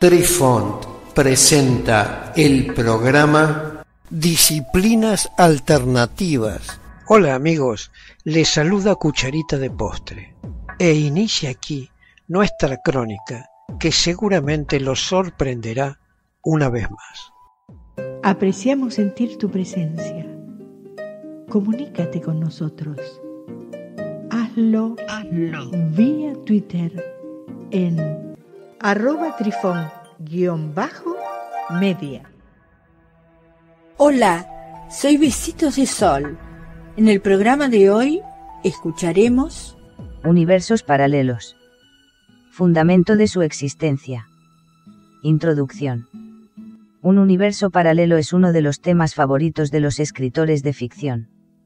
Trifont presenta el programa Disciplinas Alternativas. Hola amigos, les saluda Cucharita de Postre e inicia aquí nuestra crónica que seguramente los sorprenderá una vez más. Apreciamos sentir tu presencia. Comunícate con nosotros. Hazlo vía Twitter en @trifon_media. Hola, soy Besitos de Sol. En el programa de hoy escucharemos Universos paralelos. Fundamento de su existencia. Introducción. Un universo paralelo es uno de los temas favoritos de los escritores de ficción.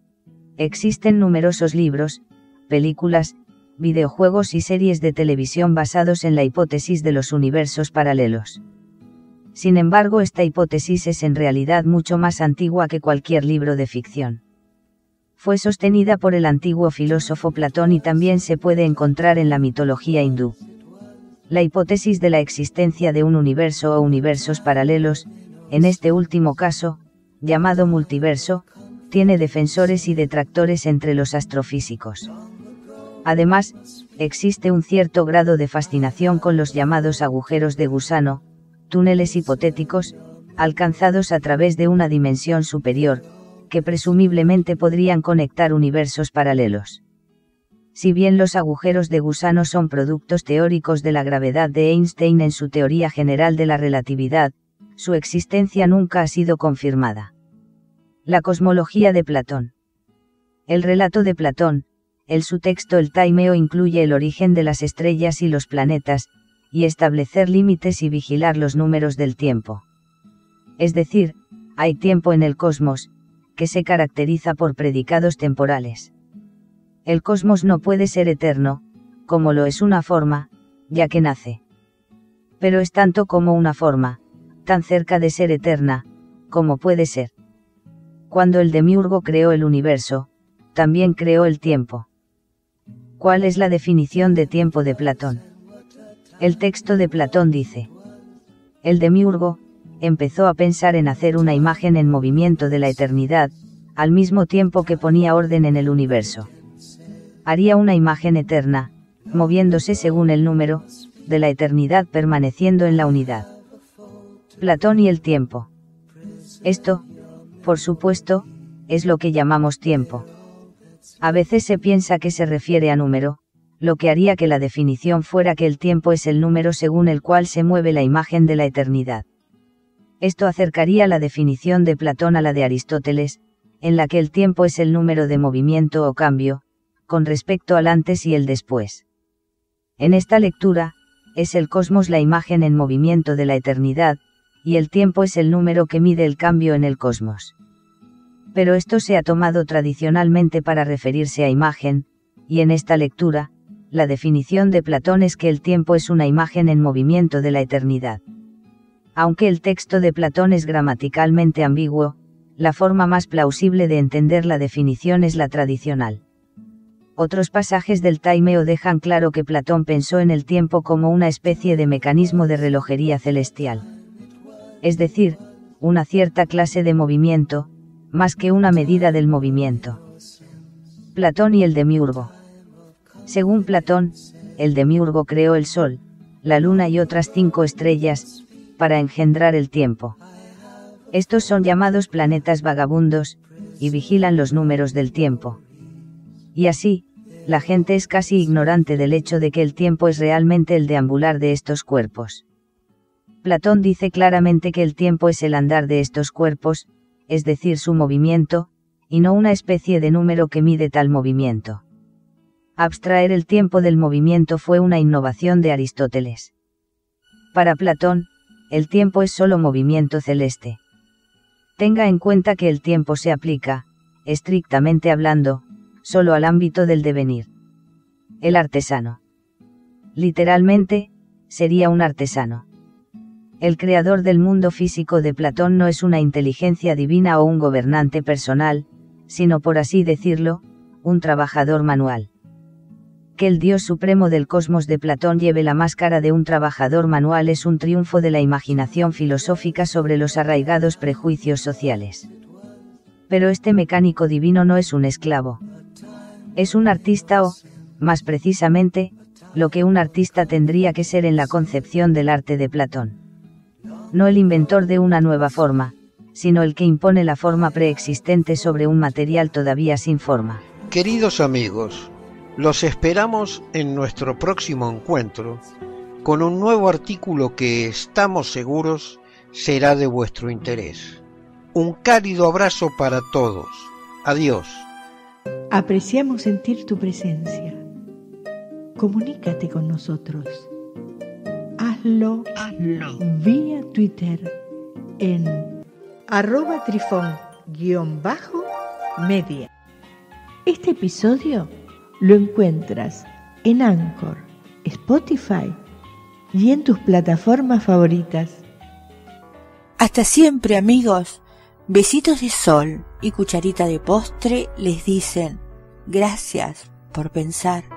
Existen numerosos libros, películas, videojuegos y series de televisión basados en la hipótesis de los universos paralelos. Sin embargo, esta hipótesis es en realidad mucho más antigua que cualquier libro de ficción. Fue sostenida por el antiguo filósofo Platón y también se puede encontrar en la mitología hindú. La hipótesis de la existencia de un universo o universos paralelos, en este último caso, llamado multiverso, tiene defensores y detractores entre los astrofísicos. Además, existe un cierto grado de fascinación con los llamados agujeros de gusano, túneles hipotéticos, alcanzados a través de una dimensión superior, que presumiblemente podrían conectar universos paralelos. Si bien los agujeros de gusano son productos teóricos de la gravedad de Einstein en su teoría general de la relatividad, su existencia nunca ha sido confirmada. La cosmología de Platón. El relato de Platón, su texto El Taimeo incluye el origen de las estrellas y los planetas, y establecer límites y vigilar los números del tiempo. Es decir, hay tiempo en el cosmos, que se caracteriza por predicados temporales. El cosmos no puede ser eterno, como lo es una forma, ya que nace. Pero es tanto como una forma, tan cerca de ser eterna, como puede ser. Cuando el demiurgo creó el universo, también creó el tiempo. ¿Cuál es la definición de tiempo de Platón? El texto de Platón dice: el demiurgo empezó a pensar en hacer una imagen en movimiento de la eternidad, al mismo tiempo que ponía orden en el universo. Haría una imagen eterna, moviéndose según el número, de la eternidad permaneciendo en la unidad. Platón y el tiempo. Esto, por supuesto, es lo que llamamos tiempo. A veces se piensa que se refiere a número, lo que haría que la definición fuera que el tiempo es el número según el cual se mueve la imagen de la eternidad. Esto acercaría la definición de Platón a la de Aristóteles, en la que el tiempo es el número de movimiento o cambio, con respecto al antes y el después. En esta lectura, es el cosmos la imagen en movimiento de la eternidad, y el tiempo es el número que mide el cambio en el cosmos. Pero esto se ha tomado tradicionalmente para referirse a imagen, y en esta lectura, la definición de Platón es que el tiempo es una imagen en movimiento de la eternidad. Aunque el texto de Platón es gramaticalmente ambiguo, la forma más plausible de entender la definición es la tradicional. Otros pasajes del Taimeo dejan claro que Platón pensó en el tiempo como una especie de mecanismo de relojería celestial. Es decir, una cierta clase de movimiento, más que una medida del movimiento. Platón y el demiurgo. Según Platón, el demiurgo creó el Sol, la Luna y otras 5 estrellas, para engendrar el tiempo. Estos son llamados planetas vagabundos, y vigilan los números del tiempo. Y así, la gente es casi ignorante del hecho de que el tiempo es realmente el deambular de estos cuerpos. Platón dice claramente que el tiempo es el andar de estos cuerpos, es decir, su movimiento, y no una especie de número que mide tal movimiento. Abstraer el tiempo del movimiento fue una innovación de Aristóteles. Para Platón, el tiempo es solo movimiento celeste. Tenga en cuenta que el tiempo se aplica, estrictamente hablando, solo al ámbito del devenir. El artesano. Literalmente, sería un artesano. El creador del mundo físico de Platón no es una inteligencia divina o un gobernante personal, sino por así decirlo, un trabajador manual. Que el Dios supremo del cosmos de Platón lleve la máscara de un trabajador manual es un triunfo de la imaginación filosófica sobre los arraigados prejuicios sociales. Pero este mecánico divino no es un esclavo. Es un artista o, más precisamente, lo que un artista tendría que ser en la concepción del arte de Platón. No el inventor de una nueva forma, sino el que impone la forma preexistente sobre un material todavía sin forma. Queridos amigos, los esperamos en nuestro próximo encuentro con un nuevo artículo que estamos seguros será de vuestro interés. Un cálido abrazo para todos. Adiós. Apreciamos sentir tu presencia. Comunícate con nosotros. Hazlo vía Twitter en @trifón_media. Este episodio lo encuentras en Anchor, Spotify y en tus plataformas favoritas. Hasta siempre, amigos. Besitos de sol y cucharita de postre les dicen gracias por pensar.